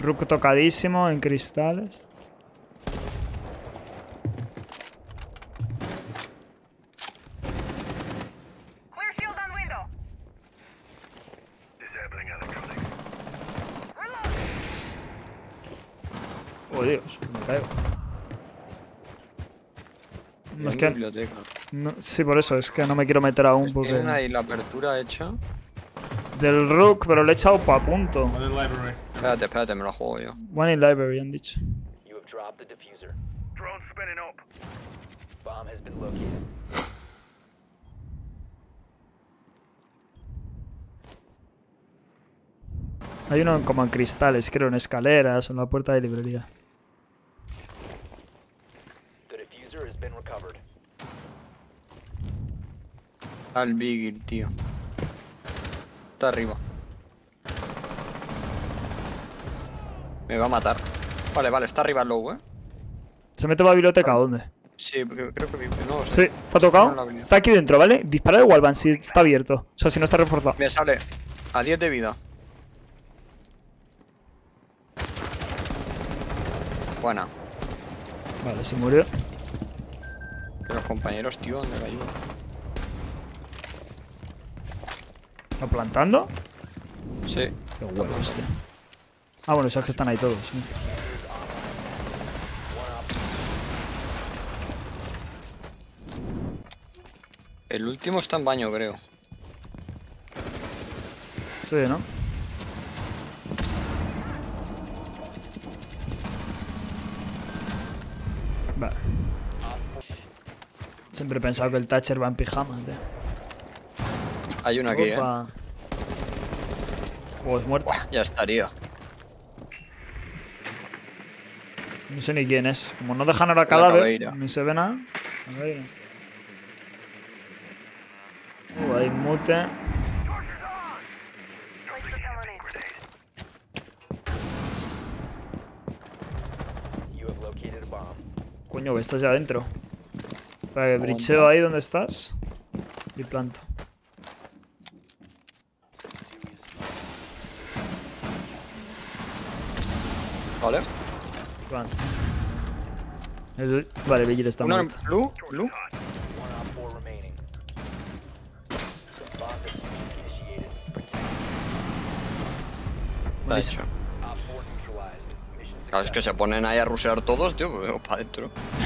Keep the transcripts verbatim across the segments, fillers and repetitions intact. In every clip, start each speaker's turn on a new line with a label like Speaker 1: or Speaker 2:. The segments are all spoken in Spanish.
Speaker 1: Rook tocadísimo en cristales. Oh Dios, me caigo. No, es que,
Speaker 2: biblioteca.
Speaker 1: no, sí, por eso, es que no me quiero meter aún
Speaker 2: Pues
Speaker 1: porque...
Speaker 2: tienen ahí la apertura hecha.
Speaker 1: Del Rook, pero le he echado pa' punto.
Speaker 3: One in library.
Speaker 2: Espérate, espérate, me lo juego yo.
Speaker 1: One in library, han dicho.
Speaker 4: You have dropped the diffuser. Drone spinning up. Bomb has been located.
Speaker 1: Hay uno como en cristales, creo, en escaleras o en la puerta de librería.
Speaker 4: The diffuser has been recovered.
Speaker 2: Al Bigil, tío. Está arriba. Me va a matar. Vale, vale, está arriba el low, eh.
Speaker 1: ¿Se mete a la biblioteca o dónde?
Speaker 2: Sí, creo, creo que no.
Speaker 1: Sí, ¿te ha tocado? Está aquí dentro, ¿vale? Dispara de Wallbang si está abierto. O sea, si no está reforzado.
Speaker 2: Me sale a diez de vida. Buena.
Speaker 1: Vale, se murió.
Speaker 2: Que los compañeros, tío, ¿dónde va ayuda?
Speaker 1: ¿Está plantando?
Speaker 2: Sí.
Speaker 1: Qué huevos, tío. Ah, bueno, sabes que están ahí todos. ¿Sí?
Speaker 2: El último está en baño, creo.
Speaker 1: Sí, ¿no? Vale. Siempre he pensado que el Thatcher va en pijama, tío.
Speaker 2: Hay uno aquí,
Speaker 1: Opa.
Speaker 2: eh.
Speaker 1: Oh, es muerto.
Speaker 2: Buah, ya estaría.
Speaker 1: No sé ni quién es. Como no dejan ahora
Speaker 2: La
Speaker 1: cadáver,
Speaker 2: Caveira.
Speaker 1: ni se ve nada. Caveira. Uh, hay mute.
Speaker 4: You have located a bomb.
Speaker 1: Coño, que estás ya adentro. Para que bricheo ahí donde estás. Y planto.
Speaker 2: Vale.
Speaker 1: Vale. El... Vale, Vigil está
Speaker 2: Uno en
Speaker 1: muerto.
Speaker 2: blue, blue.
Speaker 4: One op four remaining. Bomb diffusion initiated.
Speaker 2: Está
Speaker 1: Buenísimo.
Speaker 2: hecho.
Speaker 4: Op four neutralized. Mission
Speaker 2: Claro, es que se ponen ahí a rushear todos, tío, pues vengo para adentro.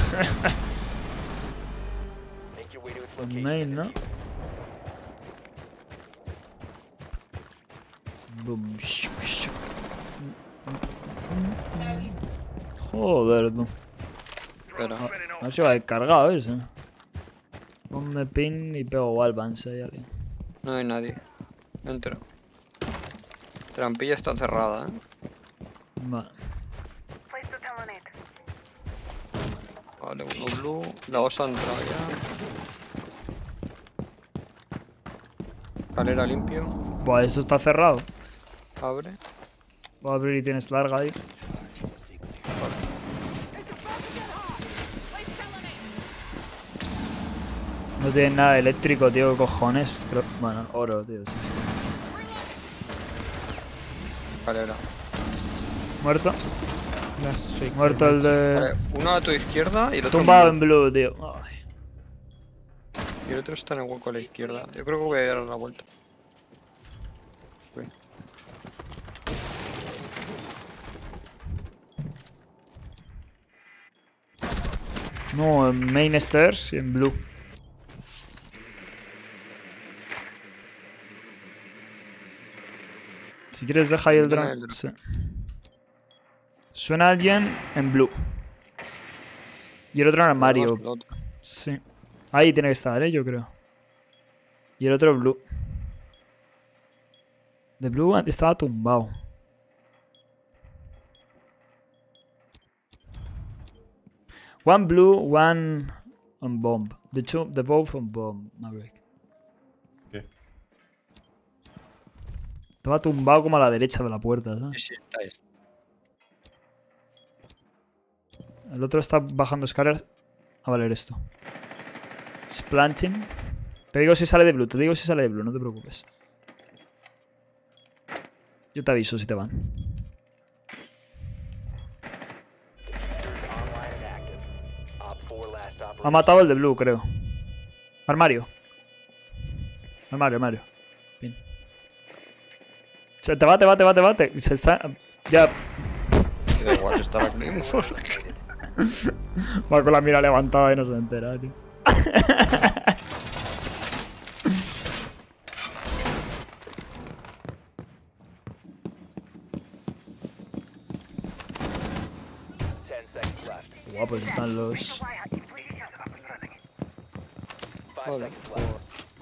Speaker 4: Make your way to its location.
Speaker 1: Main, ¿no? Boom. Joder, tú.
Speaker 2: Espera.
Speaker 1: A ver si va descargado ese. Ponme pin y pego Wallbang si hay alguien.
Speaker 2: No hay nadie. Entro. Trampilla está cerrada, eh.
Speaker 1: Vale.
Speaker 2: Vale, uno blue. La osa ha entrado ya. Escalera limpio.
Speaker 1: Buah, esto está cerrado.
Speaker 2: Abre.
Speaker 1: Voy a abrir y tienes larga ahí. No tiene nada de eléctrico, tío, ¿qué cojones? Pero, bueno, oro, tío, sí, sí.
Speaker 2: Escalera.
Speaker 1: Muerto. Muerto el de...
Speaker 2: Vale, uno a tu izquierda y el otro
Speaker 1: Tumbado
Speaker 2: en
Speaker 1: en blue, tío. Ay.
Speaker 2: blue. Y el otro está en el hueco a la izquierda. Yo creo que voy a dar la vuelta. Uy.
Speaker 1: No, en main stairs y en blue. Si quieres deja ahí el
Speaker 2: Deja
Speaker 1: drone.
Speaker 2: el drone.
Speaker 1: Sí. Suena alguien en blue. Y el otro en armario.
Speaker 2: El otro.
Speaker 1: Sí. Ahí tiene que estar, eh, yo creo. Y el otro en blue. De blue antes estaba tumbado. One blue, one on bomb. The two, the both on bomb, Maverick.
Speaker 3: ¿Qué?
Speaker 1: Estaba tumbado como a la derecha de la puerta,
Speaker 2: Sí,
Speaker 1: ¿sabes?
Speaker 2: sí, está ahí.
Speaker 1: El otro está bajando escaleras. A valer esto. Splanting. Te digo si sale de blue, te digo si sale de blue, no te preocupes. Yo te aviso si te van. Ha matado el de blue, creo. Armario. Armario, armario. Bien. Se te va, te va, te va, te va. Te... Se está... Ya...
Speaker 2: Da igual, está la Claymore.
Speaker 1: Va con la mira levantada y no se entera, tío.
Speaker 4: Ten seconds left.
Speaker 1: Guapos están los...
Speaker 4: Five
Speaker 2: Hola.
Speaker 4: seconds left.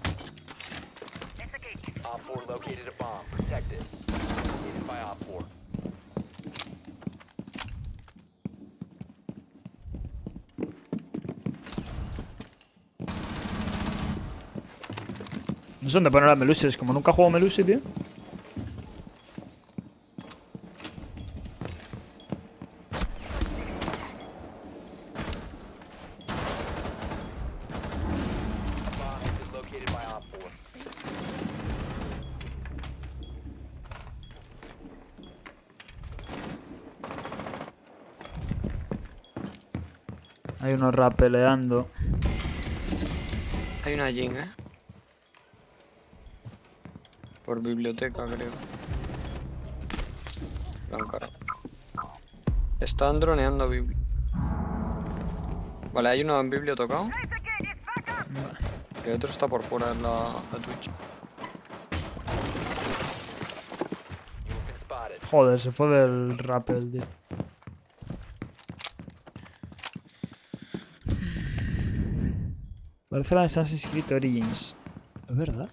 Speaker 4: Op four located a bomb. Protect it. Located by Op four.
Speaker 1: No sé dónde poner las Melusis, como nunca juego Melusi, tío.
Speaker 4: Bomb has been located by Op four.
Speaker 1: Hay unos rap peleando.
Speaker 2: Hay una Jin, eh. Por biblioteca, creo. La han cargado. Están droneando Bibli. Vale, hay uno en Biblio tocado. Y el otro está por fuera en la, la Twitch.
Speaker 4: You've been spotted.
Speaker 1: Joder, se fue del rappel, tío. Parece la de Assassin's Creed Origins. ¿Es verdad?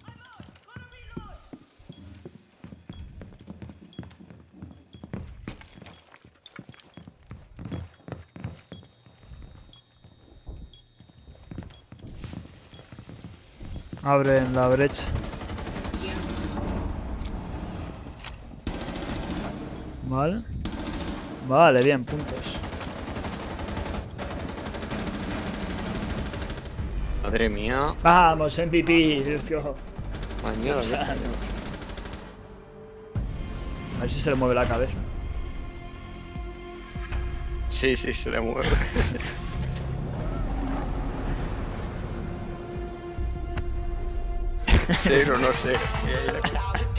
Speaker 1: Abren la brecha. Vale. Vale, bien, puntos.
Speaker 2: Madre mía.
Speaker 1: Vamos, M V P, let's go.
Speaker 2: Mañana,
Speaker 1: A ver si se le mueve la cabeza.
Speaker 2: Sí, sí, se le mueve. Cero, no sé. Y ahí le-